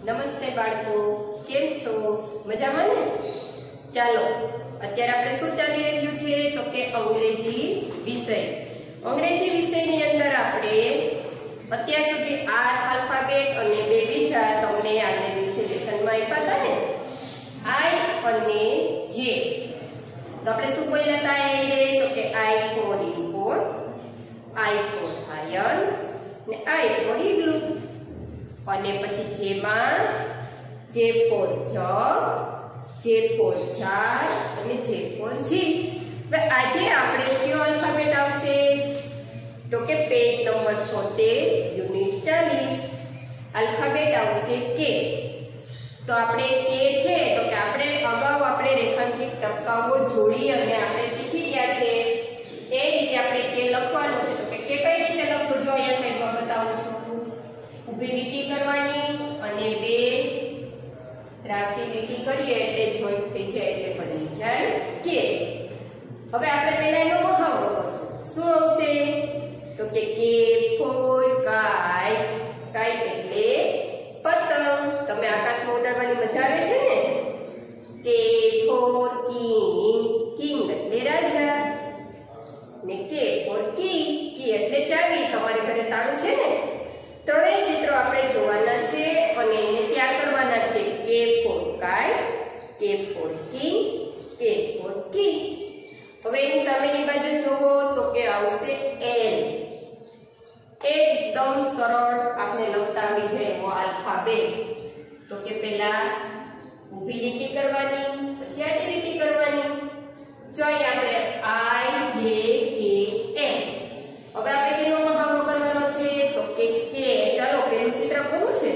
નમસ્તે બાળકો, કેમ છો? મજામાં ને? ચાલો અત્યારે આપણે શું ચાલી રહ્યું છે તો કે અંગ્રેજી વિષય. અંગ્રેજી વિષયની અંદર આપણે અત્યાર સુધી આર આલ્ફાબેટ અને બે બીજા તમને આગલે દિવસે લેસનમાં આપ્યા હતા ને, આઈ અને જે. તો આપણે શું બોલ્યા હતા તો કે આઈ ફોર ઇનફોર, આઈ ફોર આયન ને આઈ ફોર ઇગ્લુ. અને પછી જેમાં જે ફોર જગ, જે ફોર जार અને જે ફોર જી. હવે આજે આપણે કયો આલ્ફાબેટ આવશે તો કે પેજ નંબર 76 યુનિટ 40 આલ્ફાબેટ આવશે કે. તો આપણે કે છે તો કે આપણે અગાઉ આપણે રેખાંકિત ટપકાઓ જોડી અને આપણે શીખી ગયા છે એ રીતે આપણે કે લખવાનું છે. તો કે કઈ રીતે લખશો જો અહીંયા સાઈડમાં બતાવું છું. ઊભી લીટી કરવાની અને બે ત્રાસી લીટી કરીએ એટલે જોઈન્ટ થઈ જાય એટલે બની જાય કે. હવે આપણે પહેલા એનો મહાવરો કરશું. શું આવશે તો કે ફોર કાઇટ. કાઇટ એટલે પતંગ. તમે આકાશમાં ઉડાડવાની મજા આવે છે ને. કે ફોર કિંગ. કિંગ એટલે રાજા ને કે ફોર કી. કી એટલે ચાવી. તમારે ઘરે તાળું છે ને. ત્રણેય ચિત્રો આપણે જોવાના છે અને એને તૈયાર કરવાના છે. K for kite, K for king, K for key. હવે એની સામેની બાજુ જોવો તો કે આવશે એલ. એકદમ સરળ આપણે લખતા આવી જાય એવો આલ્ફાબેટ. તો કે પહેલા ઊભી લીટી કરવાની, પછી આડી લીટી કરવાની. જો આપણે આઈ જે કે એલ. હવે આપણે કેનો મહાવરો કરવાનો છે તો કે. ચાલો પેલું ચિત્ર કોનું છે?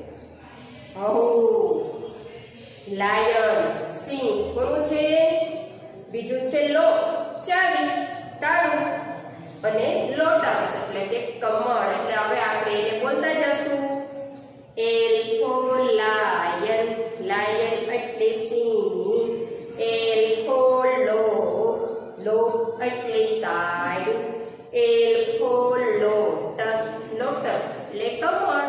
લાયન, સિંહ. કોનું છે? બીજું છે લો, ચાવી, તાળું. અને લોટસ એટલે કે કમળ. એટલે હવે આપણે એને બોલતા જશું. L for lion. લાયન એટલે સિંહ. એલ ફોર લો. લો એટલે તાળું. L four lotus. લોટસ એટલે કમળ.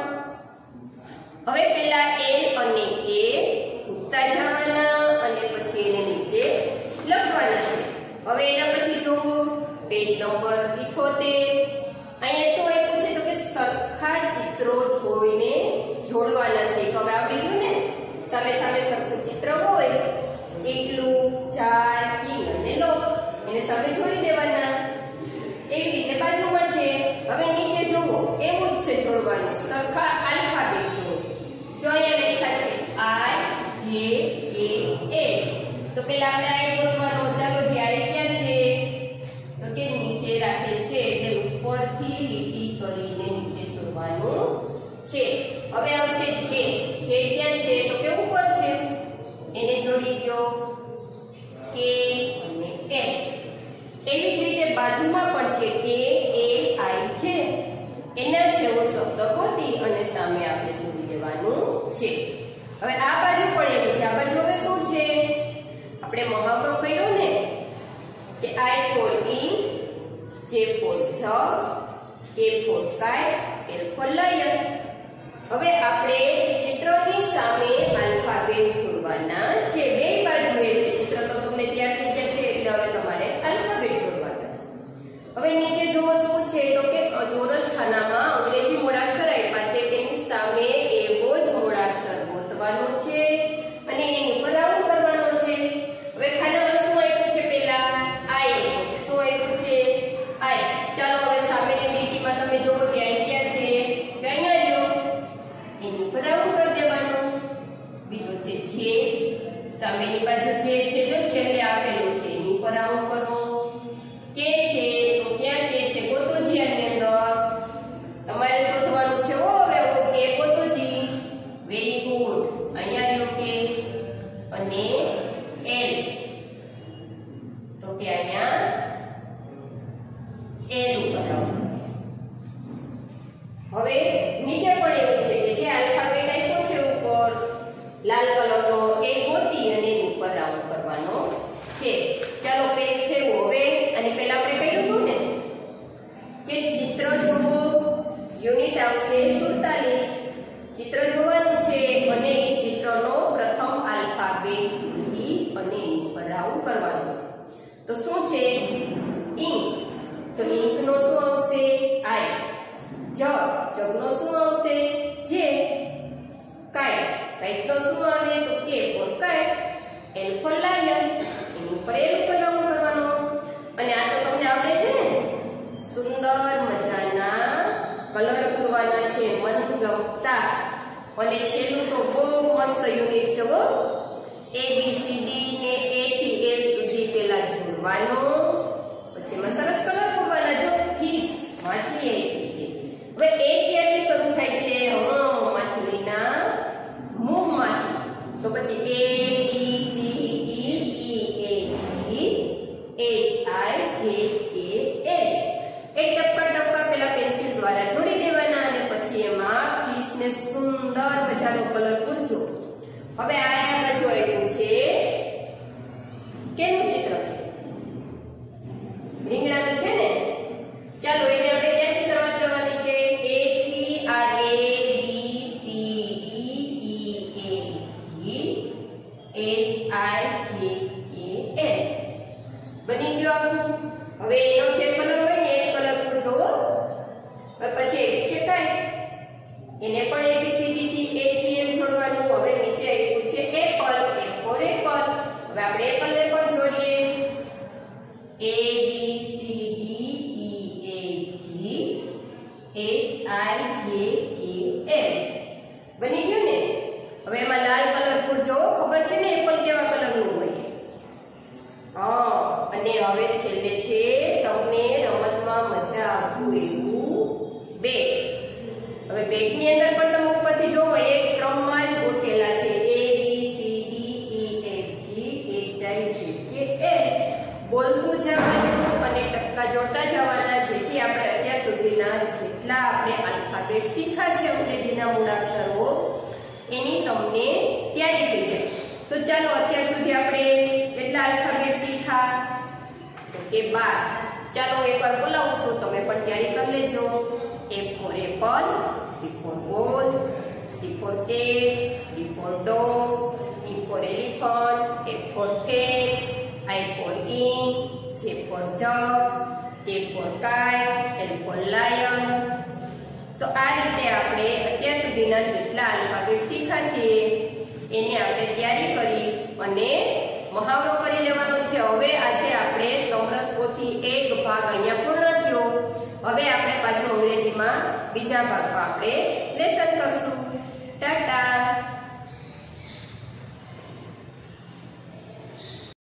હવે પેલા એલ અને કે ઉઠતા જવાના અને પછી એને નીચે લખવાના છે. હવે એના પછી જો પેજ નંબર 78 અહીંયા શું આપ્યું છે તો કે સરખા ચિત્રો જોઈને જોડવાના છે. તો હવે આવડી ગયું ને. સામે સામે સરખું ચિત્ર હોય, એકલું, ચાર, કિંગ અને લો, એને સામે જોડી દેવાના. એવી રીતે બાજુમાં છે. હવે નીચે જોવો એવું જ છે જોડવાનું. સરખા આલ્ફાબેટ જોવો. જો અહીંયા લખ્યા છે આઈ જે કે એ. તો પહેલા આપણે આઈ ગોતવાનો. ચાલો જે આઈ ક્યાં છે તો કે નીચે રાખેલ છે એટલે ઉપરથી લીટી કરીને નીચે જોડવાનું છે. હવે આવશે જે. જે ક્યાં છે તો કે ઉપર છે, એને જોડી દો કે અને એ. એવી જ રીતે બાજુમાં પણ છે કે એ આઈ છે. એના જેવો શબ્દ ગોતી અને સામે આપણે જોડી દેવાનું છે. હવે આ બાજુ પણ એવું છે. આ બાજુ હવે શું છે? આપણે મહાવરો કર્યો ને કે I for ink, J for jug, K for kite, L for lion. હવે આપણે ચિત્રની સામે આલ્ફાબેટ જોડવાના છે. બે બાજુએ છે. ચિત્ર તો તમને તૈયાર થઈ ગયા છે એટલે હવે તમારે આલ્ફાબેટ જોડવાના છે. હવે નીચે જો શું છે તો કે ચોરસ ખાનામાં અંગ્રેજી મૂળાક્ષર આપ્યા છે. તેની સામે એવો જ મૂળાક્ષર ગોતવાનો છે અને એની ઉપર રાઉન્ડ કરવાનો છે. હવે ખાનામાં શું આપ્યું છે? પહેલા આઈ આપ્યું છે. શું આપ્યું છે? આઈ. ચાલો હવે સામેની લીટીમાં તમે જોવો જે આઈ ક્યાં છે કે અહીંયા લ્યો, એની ઉપર રાઉન્ડ કરી દેવાનું. બીજો છે જે. સામેની બાજુ જે છે તો છેલ્લે આપેલું છે એની ઉપર રાઉન્ડ કરો. કે છે તો ક્યાં કે છે? ગોતોજી આની અંદર તમારે શોધવાનું છે. હવે કે ગોતોજી. Very good. અહીંયા લ્યો કે અને એલ. તો કે અહીંયા એલ ઉપર હવે નીચે પણ એવું છે કે જે આલ્ફાબેટ આપ્યો છે ઉપર લાલ કલરનો એ ગોતી અને એની ઉપર રાઉન્ડ કરવાનો છે. ચાલો પેજ ફેરવો. હવે અને પહેલા આપણે કહ્યું હતું ને કે ચિત્ર જુઓ. યુનિટ આવશે 47. ચિત્ર જોવાનું છે અને તો ઇંક નો શું આવશે આઈ. જગ નો શું આવશે જે. કાઇટ નો શું આવે તો K for kite. L for lion. એની ઉપર એલ ઉપર રાઉન્ડ કરવાનો. અને આ તો તમને આવડે છે ને. સુંદર મજાના કલર પૂરવાના છે મન ગમતા. અને છેલ્લું તો બહુ મસ્ત યુનિટ છે હો. A B C D ને A થી L સુધી પેલા જોડવાનો. પછી એમાં સરસ કલર પૂરવાના. જો ફિશ માછલી આવી છે. હવે એ ક્યાંથી શરૂ થાય છે? માછલીના મોંમાંથી. તો પછી A B C D E F G H I J K L. એ ટપકા પેલા પેન્સિલ દ્વારા જોડી દેવાના. અને પછી એમાં ફિશ ને સુંદર મજાનો કલર પૂરજો. હવે આ બાજુ આવ્યું છે કેનું ચિત્ર છે? રીંગણાનું છે ને. ચાલો એને આપણે ક્યાંથી શરૂઆત કરવાની છે? A થી આ A B C D E F G H I J K L. બની ગયો આખું. હવે એનો જે કલર હોય ને એ કલર પૂછો. પછી એ છે કાઈ. એને પણ ABCD થી A થી L જોડવાનું. હવે નીચે આવ્યું છે એપલ. એ ફોર એપલ. હવે આપણે એપલ ને પણ જોડીએ. A B C D E F G H I J K L. બની ગયું ને. હવે એમાં લાલ કલર પૂરજો. ખબર છે ને એપલ કેવા કલરનું હોય? અને હવે છેલ્લે છે તમને રમતમાં મજા આવતું એવું બેટ. હવે બેટની અંદર પણ તમે ઉપરથી જોવો એક ક્રમમાં જ ગોઠવેલા છે. A B C D E F G H I J K L. બોલતું જવાનું અને ટપકા જોડતા જવાના. જેથી આપણે અત્યાર સુધીના જેટલા આપણે આલ્ફાબેટ શીખ્યા છે અંગ્રેજીના મૂળાક્ષરો એની તમને તૈયારી થઈ જાય. તો ચાલો અત્યાર સુધી આપણે કેટલા આલ્ફાબેટ શીખ્યા? કે 12. ચાલો એકવાર બોલાવું છું, તમે પણ તૈયારી કરી લેજો. A for apple, B for ball, C for cat, D for dog, E for elephant, F for cat, I for ink, J for jug, K for kite, L for lion. તો આ રીતે આપણે અત્યાર સુધીના જેટલા આલ્ફાબેટ શીખ્યા છે એને આપણે તૈયારી કરી અને મહાવરો કરી લેવાનો છે. હવે આજે આપણે સમરસ પોથી એક ભાગ અહીંયા પૂર્ણ થયો. હવે આપણે પાછો અંગ્રેજીમાં બીજા ભાગમાં આપણે